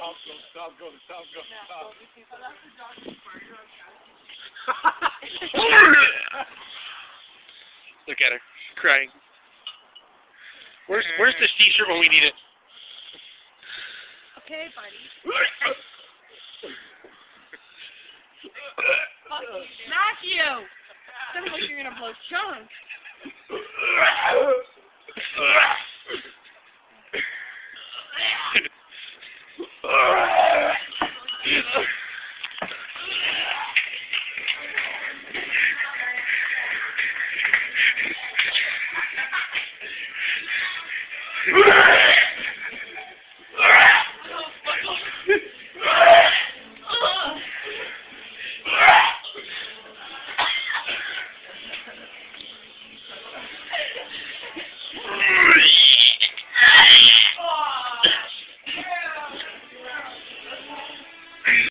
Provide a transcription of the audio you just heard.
Look at her, she's crying. Where's this t-shirt when we need it? Okay, buddy. Matthew! Sounds like you're gonna blow chunks.